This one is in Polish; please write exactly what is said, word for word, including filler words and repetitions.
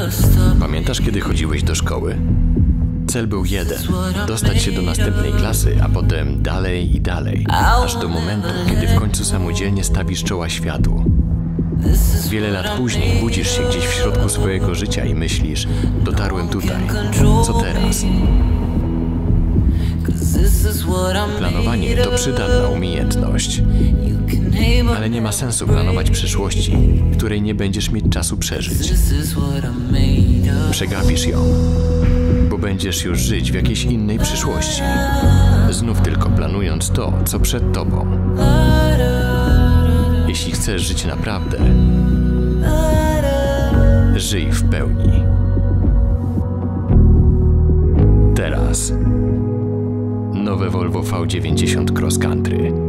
Pamiętasz, kiedy chodziłeś do szkoły? Cel był jeden. Dostać się do następnej klasy, a potem dalej i dalej. Aż do momentu, kiedy w końcu samodzielnie stawisz czoła światu. Wiele lat później budzisz się gdzieś w środku swojego życia i myślisz: dotarłem tutaj. Co teraz? Planowanie to przydatna umiejętność. Ale nie ma sensu planować przyszłości, której nie będziesz mieć czasu przeżyć. Przegapisz ją, bo będziesz już żyć w jakiejś innej przyszłości. Znów tylko planując to, co przed tobą. Jeśli chcesz żyć naprawdę, żyj w pełni. Teraz nowe Volvo V dziewięćdziesiąt Cross Country.